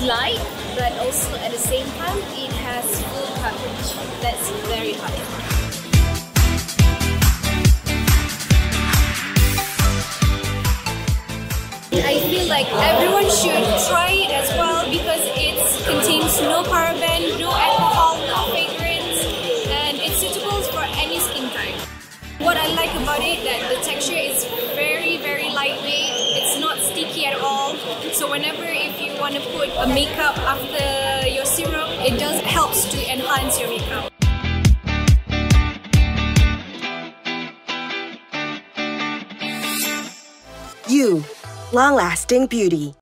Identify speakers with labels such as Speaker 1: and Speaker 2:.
Speaker 1: light, but also at the same time it has full coverage. That's very high. I feel like everyone should try it as well because it contains no paraben, no alcohol, no fragrance, and it's suitable for any skin type. What I like about it that the texture is very lightweight. It's not sticky at all. So whenever if you want to put a makeup after your serum, it does helps to enhance your makeup.
Speaker 2: Y.O.U. Long-lasting beauty.